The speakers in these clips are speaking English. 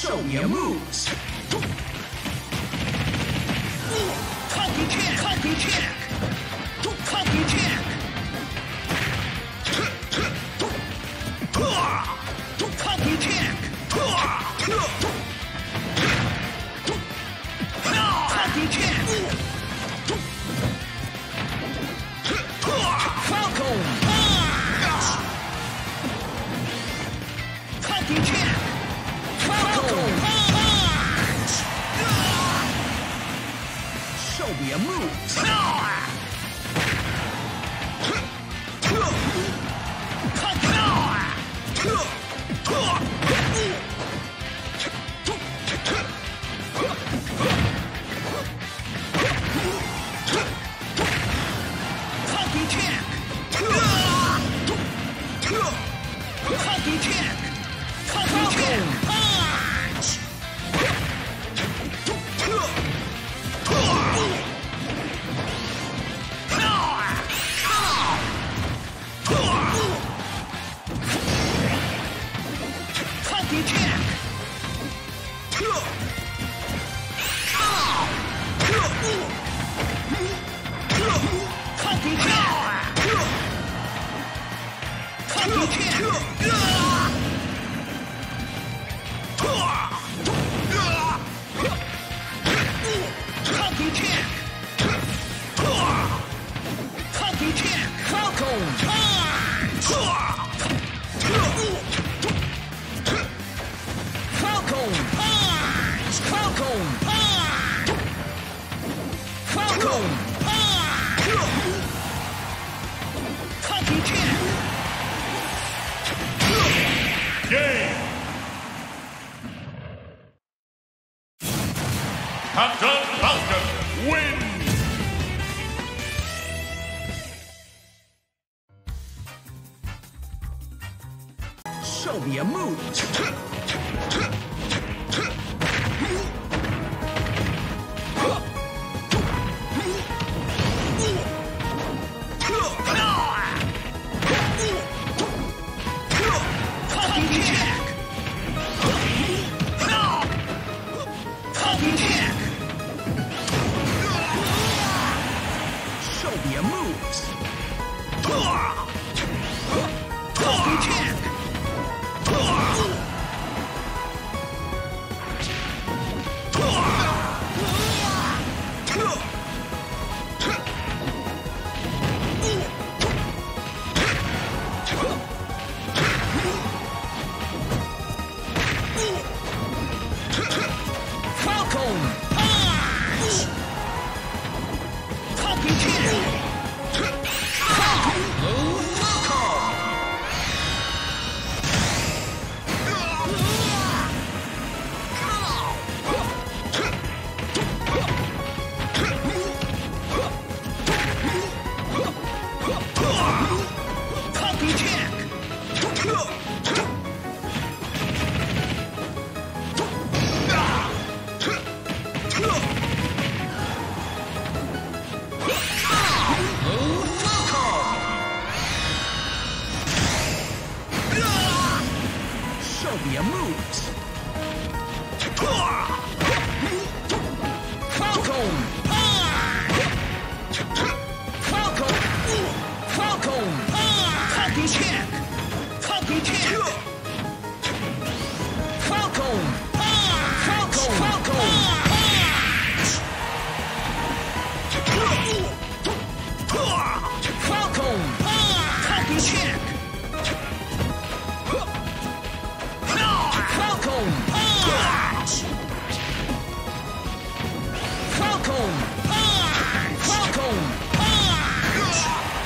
Show me your moves. Falcon kick! Falcon kick! Falcon kick! Falcon kick! Falcon kick! Falcon punch! Falcon kick! Falcon punch! Show me your moves. Falcon kick! Falcon kick! Falcon kick! Punch! Falcon kick! Falcon kick! Falcon kick! Falcon kick! Falcon kick! Falcon punch! Falcon punch! Falcon punch! Falcon punch! Falcon kick! Game. Captain Falcon wins. Show me your moves. Falcon kick! Falcon kick! Show me your moves. Falcon kick! Falcon punch! Falcon kick! Falcon kick! Show me your moves. Falcon punch! Falcon! Falcon punch! Falcon kick! Falcon kick! Falcon punch! Falcon! Falcon punch! Falcon punch! Falcon kick! Falcon punch! Falcon punch! Falcon punch!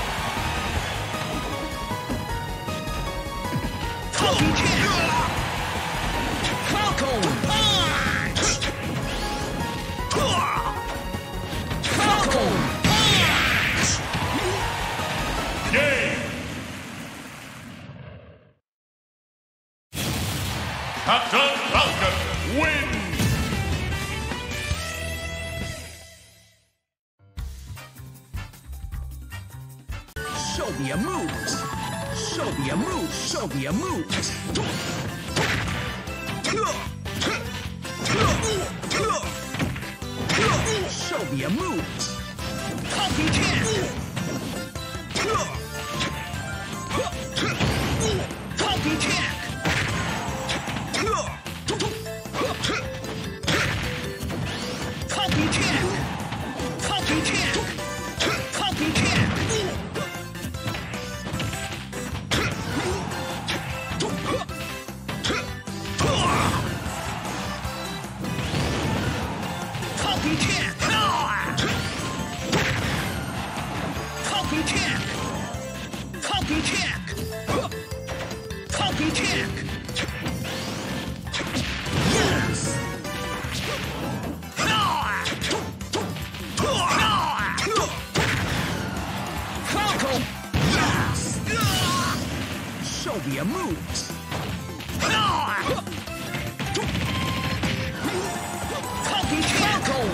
Falcon kick! Falcon punch! Falcon punch! Game. Captain Falcon wins. Show me your moves. Show me your moves. Show me your moves. Show me your moves. Falcon Dittos. Falcon Dittos. Falcon Dittos. Falcon Dittos. Falcon Dittos. Falcon Dittos. Falcon Dittos. Falcon Dittos. Falcon Dittos. Yes. Falcon. Yes. Show me your moves. Falcon. Falcon.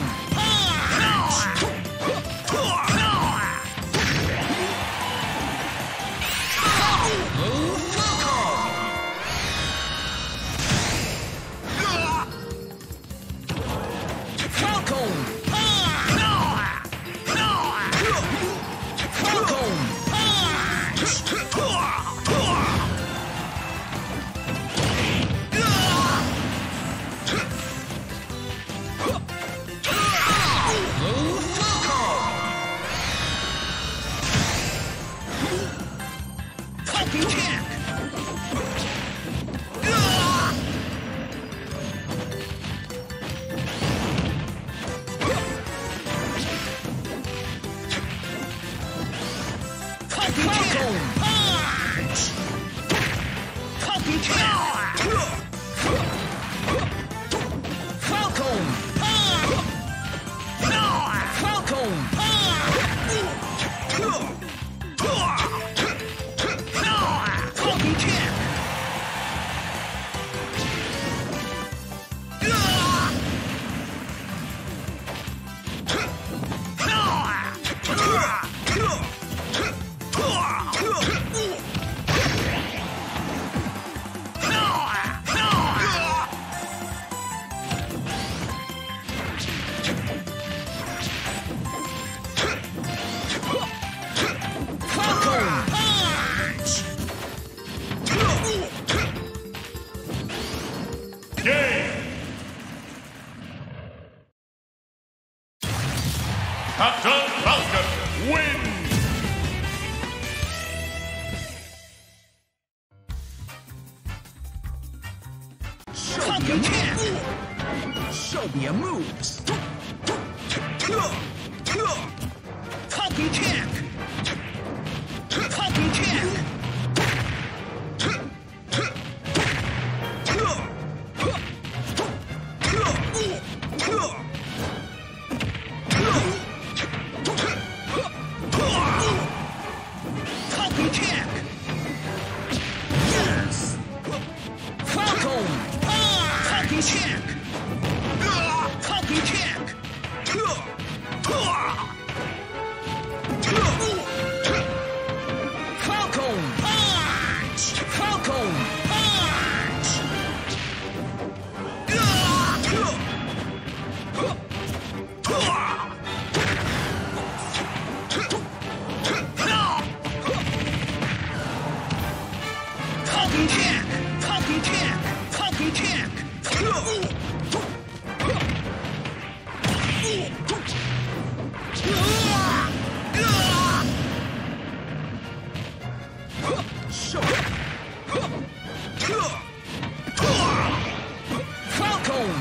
Captain Falcon wins! Show me your moves. Show me your moves. Falcon Dittos. Falcon Dittos. Falcon Dittos. Yes. Falcon. Falcon Dittos. Falcon Dittos. Falcon. Falcon. Falcon Dittos. Falcon Dittos. Falcon Dittos. Show Falcon.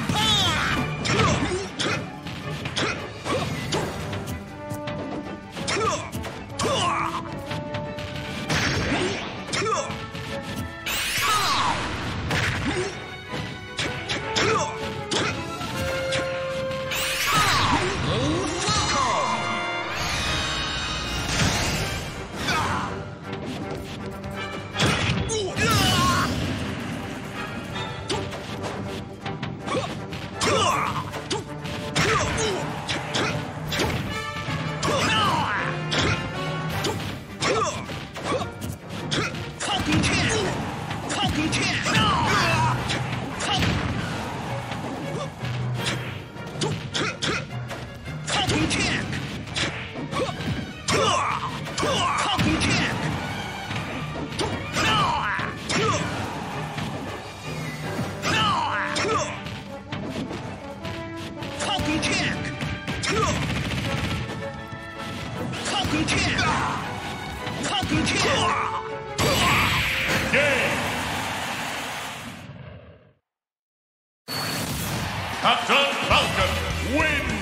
Captain Falcon wins!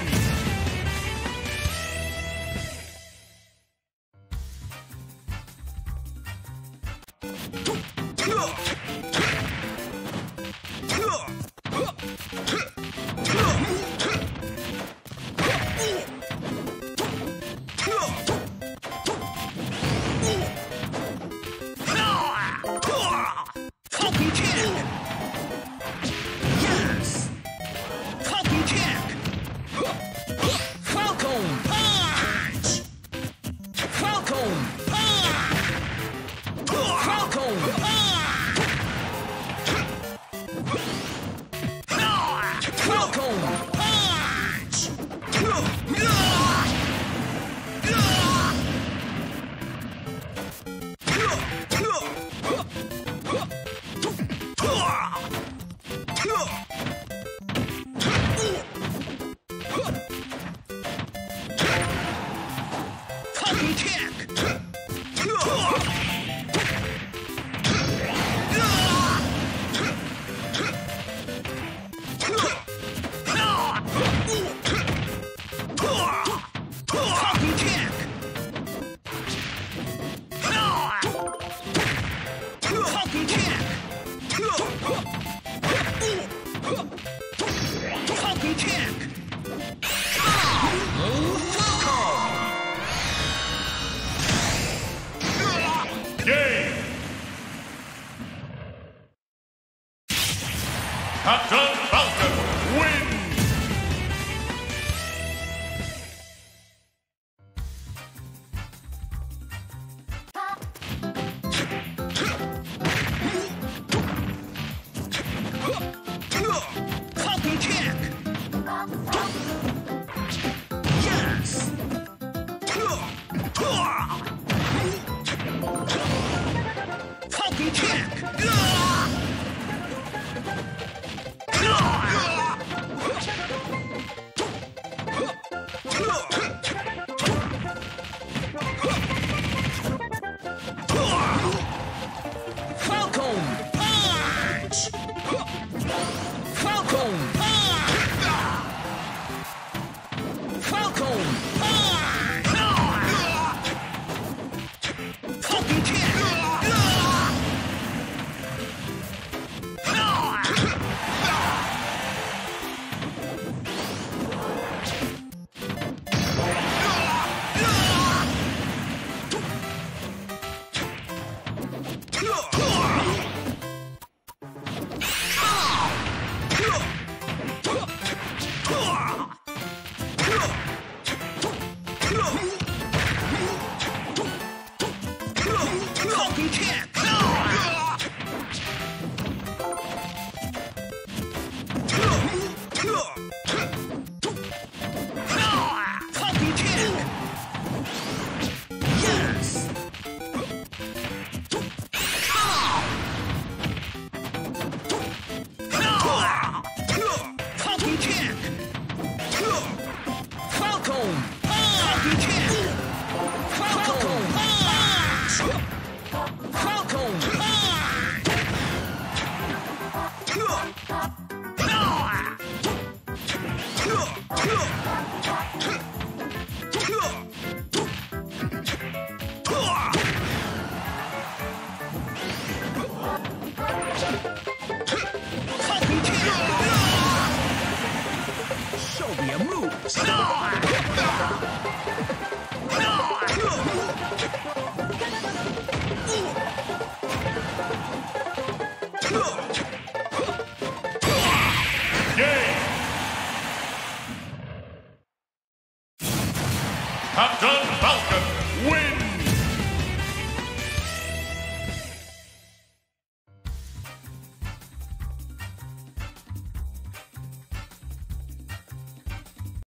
Captain Falcon wins! Falcon kick! Yes! Falcon kick! Captain Falcon